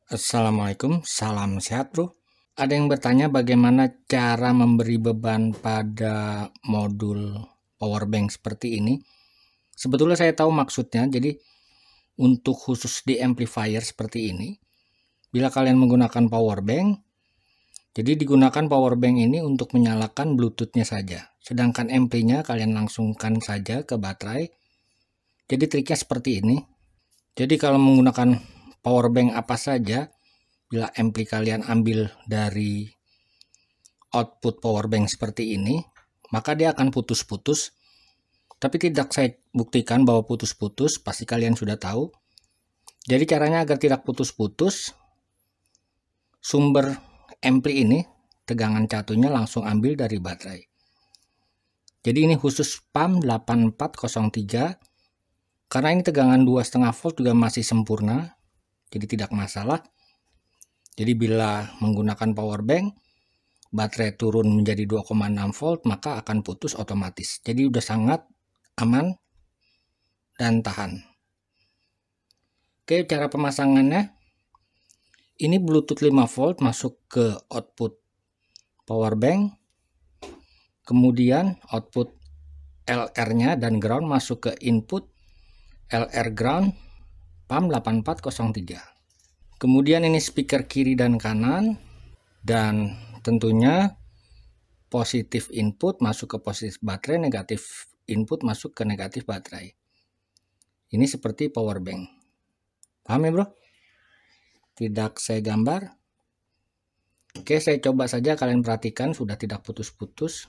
Assalamualaikum, salam sehat bro. Ada yang bertanya bagaimana cara memberi beban pada modul powerbank seperti ini. Sebetulnya saya tahu maksudnya, jadi untuk khusus di amplifier seperti ini, bila kalian menggunakan powerbank, jadi digunakan powerbank ini untuk menyalakan bluetoothnya saja. Sedangkan amplinya kalian langsungkan saja ke baterai. Jadi triknya seperti ini. Jadi kalau menggunakan powerbank apa saja, bila ampli kalian ambil dari output powerbank seperti ini, maka dia akan putus-putus. Tapi tidak saya buktikan bahwa putus-putus, pasti kalian sudah tahu. Jadi caranya agar tidak putus-putus, sumber ampli ini, tegangan catunya langsung ambil dari baterai. Jadi ini khusus PAM 8403, karena ini tegangan 2,5 volt juga masih sempurna, jadi tidak masalah. Jadi bila menggunakan powerbank, baterai turun menjadi 2,6 volt, maka akan putus otomatis. Jadi udah sangat aman dan tahan. Oke, cara pemasangannya. Ini Bluetooth 5 volt masuk ke output powerbank. Kemudian output LR-nya dan ground masuk ke input LR ground PAM 8403. Kemudian ini speaker kiri dan kanan, dan tentunya positif input masuk ke positif baterai, negatif input masuk ke negatif baterai. Ini seperti powerbank. Paham ya bro? Tidak saya gambar. Oke, saya coba saja, kalian perhatikan sudah tidak putus-putus.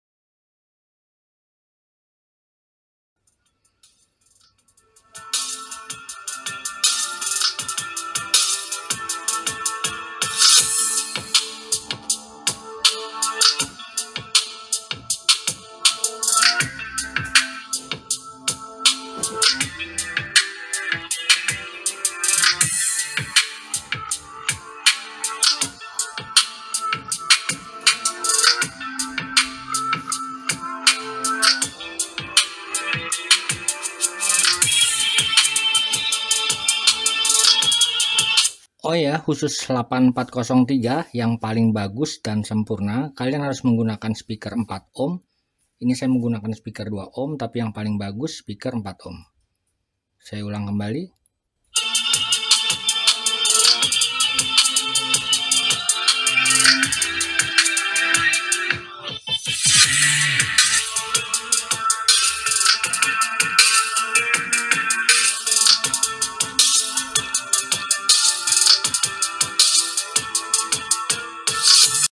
Oh ya, khusus 8403 yang paling bagus dan sempurna, kalian harus menggunakan speaker 4 ohm. Ini saya menggunakan speaker 2 ohm, tapi yang paling bagus speaker 4 ohm. Saya ulang kembali.